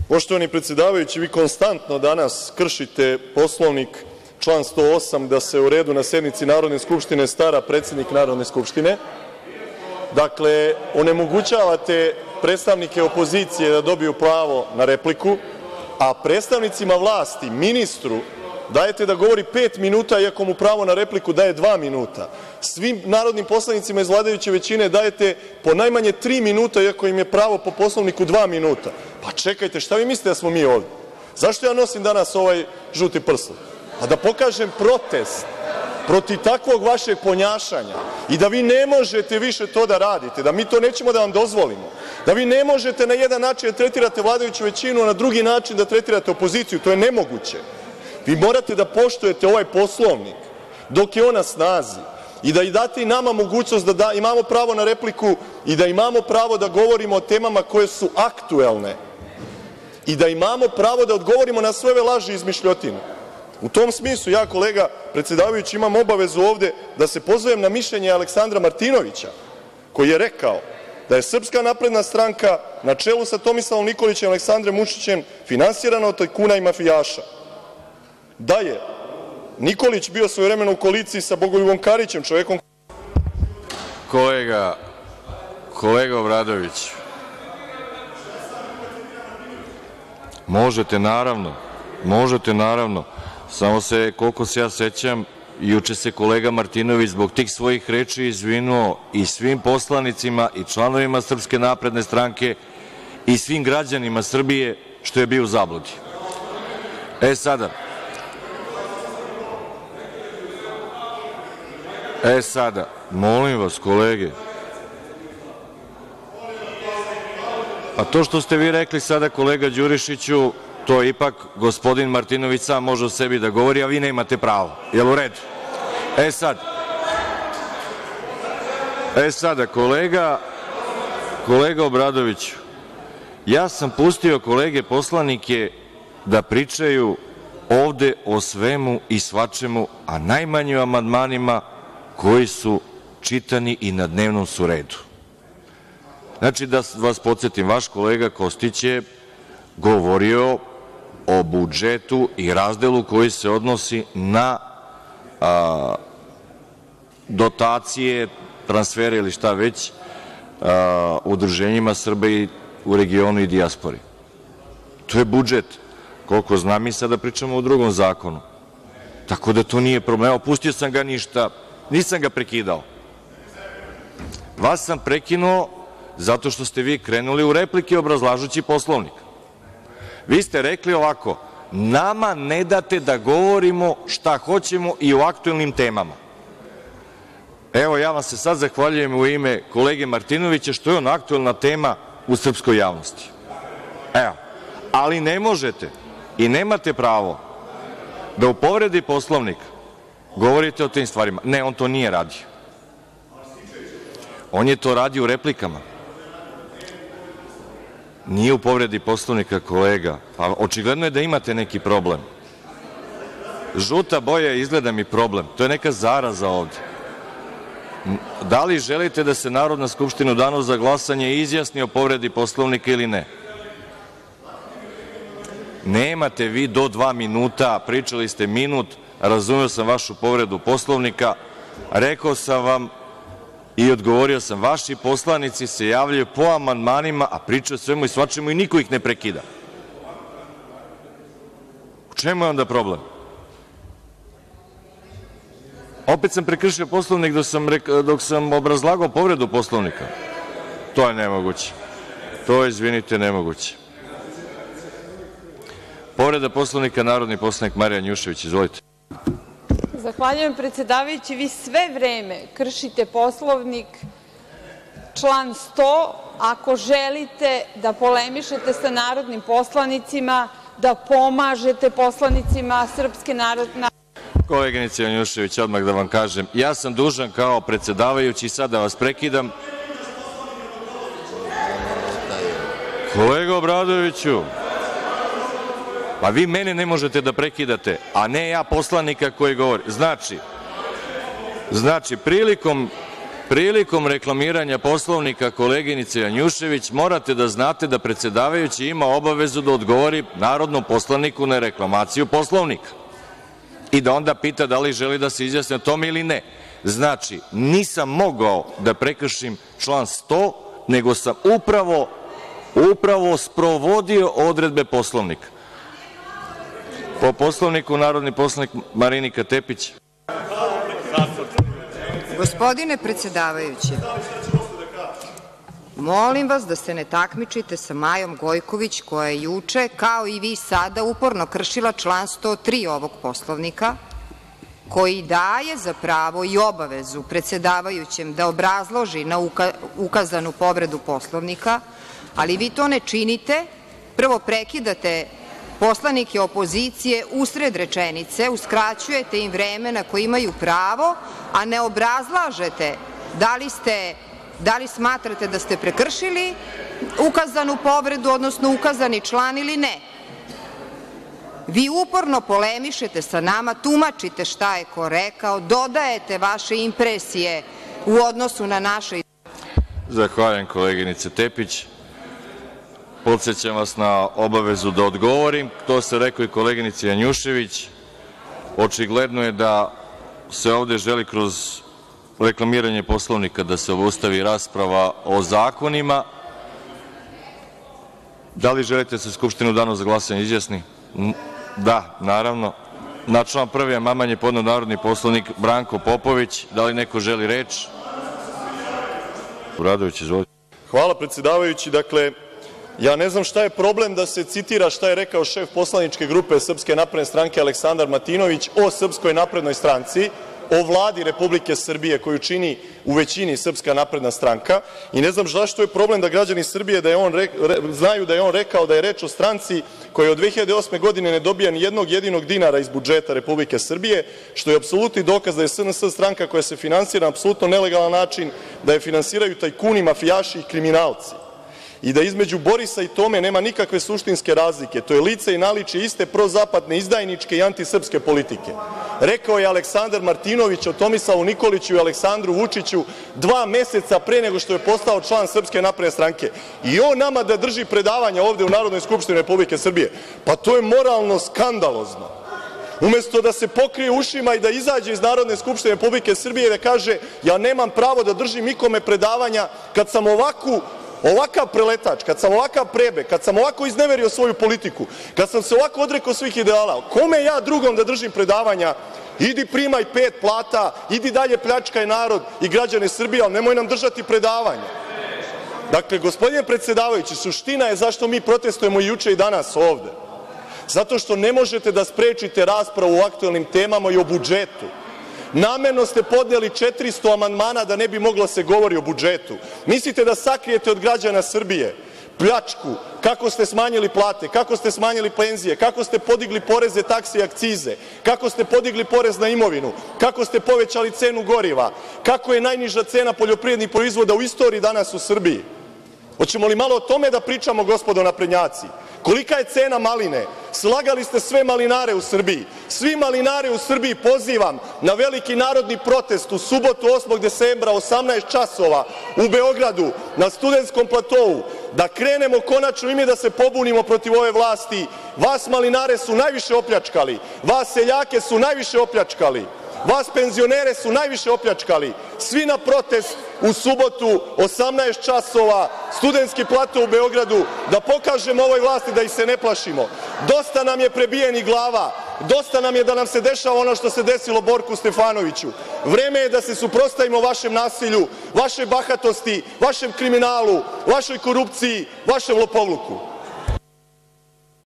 Poštovani predsedavajući, vi konstantno danas kršite Poslovnik, član 108, da se o redu na sednici Narodne skupštine stara predsednik Narodne skupštine. Dakle, onemogućavate predstavnike opozicije da dobiju pravo na repliku, a predstavnicima vlasti, ministru, dajete da govori 5 minuta, iako mu pravo na repliku daje 2 minuta. Svim narodnim poslanicima iz vladajuće većine dajete po najmanje 3 minuta, iako im je pravo po Poslovniku 2 minuta. Pa čekajte, šta vi mislite da smo mi ovde? Zašto ja nosim danas ovaj žuti prsluk? Pa da pokažem protest protiv takvog vašeg ponašanja i da vi ne možete više to da radite, da mi to nećemo da vam dozvolimo, da vi ne možete na jedan način da tretirate vladajuću većinu, a na drugi način da tretirate opoziciju. To je nemoguće. Vi morate da poštujete ovaj Poslovnik dok je on na snazi i da date i nama mogućnost da imamo pravo na repliku i da imamo pravo da govorimo o temama koje su aktuelne i da imamo pravo da odgovorimo na sve ove laži i izmišljotine. U tom smislu, ja, kolega predsedavajući, imam obavezu ovde da se pozovem na mišljenje Aleksandra Martinovića, koji je rekao da je Srpska napredna stranka na čelu sa Tomislavom Nikolićem i Aleksandrom Vučićem finansirana od tajkuna i mafijaša, da je Nikolić bio svojevremeno u koaliciji sa Bogoljubavom Karićem, čovekom... Kolega Obradović, možete naravno, samo se, koliko se ja sećam, juče se kolega Martinović zbog tih svojih reči izvinuo i svim poslanicima i članovima Srpske napredne stranke i svim građanima Srbije što je bio u zabludi. Sada, molim vas, kolege, a to što ste vi rekli sada, kolega Đurišiću, to ipak gospodin Martinović sam može o sebi da govori, a vi nemate pravo. Jel u redu? Sada, kolega Obradoviću, ja sam pustio kolege poslanike da pričaju ovde o svemu i svačemu, a najmanje o amandmanima koji su čitani i na dnevnom su redu. Znači, da vas podsetim, vaš kolega Kostić je govorio o budžetu i razdelu koji se odnosi na dotacije, transfere ili šta već udruženjima Srba u regionu i dijaspori. To je budžet. Koliko znam, mi sada pričamo o drugom zakonu. Tako da to nije problem. Evo, pustio sam ga, ništa, nisam ga prekidao. Vas sam prekinuo zato što ste vi krenuli u replike obrazlažući Poslovnik. Vi ste rekli ovako – nama ne date da govorimo šta hoćemo i o aktuelnim temama. Evo, ja vam se sad zahvaljujem u ime kolege Martinovića što je on aktuelna tema u srpskoj javnosti. Evo, ali ne možete i nemate pravo da u povredi Poslovnika govorite o tim stvarima. Ne, on to nije radio. On je to radio u replikama. Nije u povredi Poslovnika, kolega. Pa očigledno je da imate neki problem. Žuta boja izgleda mi problem. To je neka zaraza ovde. Da li želite da se Narodna skupština u danu za glasanje izjasni o povredi Poslovnika ili ne? Nemate vi do 2 minuta, pričali ste minut, razumeo sam vašu povredu Poslovnika, rekao sam vam i odgovorio sam, vaši poslanici se javljaju po amandmanima, a pričaju o svemu i svačemu i niko ih ne prekida. U čemu je onda problem? Opet sam prekršio Poslovnik dok sam obrazlagao povredu Poslovnika. To je nemoguće. To je, izvinite, nemoguće. Povreda Poslovnika, narodni poslanik Marija Janjušević. Izvolite. Zahvaljujem, predsedavajući. Vi sve vreme kršite Poslovnik, član 100, ako želite da polemišete sa narodnim poslanicima, da pomažete poslanicima Srpske narodne... Koleginice Janjušević, odmah da vam kažem, ja sam dužan kao predsedavajući sad da vas prekidam. Kolega Obradoviću, pa vi mene ne možete da prekidate, a ne ja poslanika koji govori. Znači, prilikom prilikom reklamiranja Poslovnika koleginice Janjušević morate da znate da predsedavajući ima obavezu da odgovori narodnom poslaniku na reklamaciju Poslovnika i da onda pita da li želi da se izjasni o tome ili ne. Znači, nisam mogao da prekršim član 100, nego sam upravo sprovodio odredbe Poslovnika. Po Poslovniku, narodni poslanik Marinika Tepić. Gospodine predsedavajući, molim vas da se ne takmičite sa Majom Gojković, koja je juče, kao i vi sada, uporno kršila član 103. ovog Poslovnika, koji daje za pravo i obavezu predsedavajućem da obrazloži na ukazanu povredu Poslovnika, ali vi to ne činite. Prvo prekidate poslanike opozicije usred rečenice, uskraćujete im vreme na koje imaju pravo, a ne obrazlažete da li smatrate da ste prekršili ukazanu povredu, odnosno ukazani član ili ne. Vi uporno polemišete sa nama, tumačite šta je ko rekao, dodajete vaše impresije u odnosu na naše. Zahvaljujem, koleginice Tepić. Podsećam vas na obavezu da odgovorim. To se rekao i koleginici Janjušević. Očigledno je da se ovde želi kroz reklamiranje Poslovnika da se obustavi rasprava o zakonima. Da li želite da se Skupština u danu za glasanje izjasni? Da, naravno. Na član 1. amandman je podneo narodni poslanik Branko Popović. Da li neko želi reč? Obradović, izvolite. Hvala, predsedavajući. Dakle, ja ne znam šta je problem da se citira šta je rekao šef poslaničke grupe Srpske napredne stranke Aleksandar Martinović o Srpskoj naprednoj stranci, o Vladi Republike Srbije koju čini u većini Srpska napredna stranka i ne znam zašto je problem da građani Srbije znaju da je on rekao da je reč o stranci koja od 2008. godine ne dobija ni jednog jedinog dinara iz budžeta Republike Srbije, što je apsolutni dokaz da je SNS stranka koja se finansira na apsolutno nelegalan način, da je finansiraju tajkuni, mafijaši i kriminalci i da između Borisa i Tome nema nikakve suštinske razlike. To je lice i naličje iste prozapadne, izdajničke i antisrpske politike. Rekao je Aleksandar Martinović o Tomislavu Nikoliću i Aleksandru Vučiću 2 meseca pre nego što je postao član Srpske napredne stranke. I on nama da drži predavanja ovde u Narodnoj skupštini Republike Srbije. Pa to je moralno skandalozno. Umesto da se pokrije ušima i da izađe iz Narodne skupštine Republike Srbije i da kaže ja nemam pravo da držim ikome predavanja kad sam ovakav preletač, kad sam ovakav prebeg, kad sam ovako izneverio svoju politiku, kad sam se ovako odrekao svih ideala, kome ja drugom da držim predavanja? Idi primaj 5 plata, idi dalje pljačkaj narod i građane Srbije, ali nemoj nam držati predavanja. Dakle, gospodine predsedavajući, suština je zašto mi protestujemo i juče i danas ovde. Zato što ne možete da sprečite raspravu o aktuelnim temama i o budžetu. Namerno ste podneli 400 amandmana da ne bi moglo se govori o budžetu. Mislite da sakrijete od građana Srbije pljačku, kako ste smanjili plate, kako ste smanjili penzije, kako ste podigli poreze, takse i akcize, kako ste podigli porez na imovinu, kako ste povećali cenu goriva, kako je najniža cena poljoprivrednih proizvoda u istoriji danas u Srbiji. Hoćemo li malo o tome da pričamo, gospodo naprednjaci? Kolika je cena maline? Slagali ste sve malinare u Srbiji. Svi malinare u Srbiji pozivam na veliki narodni protest u subotu 8. decembra 18 časova u Beogradu na Studentskom platou, da krenemo konačno i mi da se pobunimo protiv ove vlasti. Vas malinare su najviše opljačkali, vas seljake su najviše opljačkali, vas penzionere su najviše opljačkali. Svi na protest u subotu 18 časova, Studentski plato u Beogradu, da pokažemo ovoj vlasti da ih se ne plašimo. Dosta nam je prebijenih glava, dosta nam je da nam se dešava ono što se desilo Borku Stefanoviću. Vreme je da se suprotstavimo vašem nasilju, vašoj bahatosti, vašem kriminalu, vašoj korupciji, vašem lopovluku.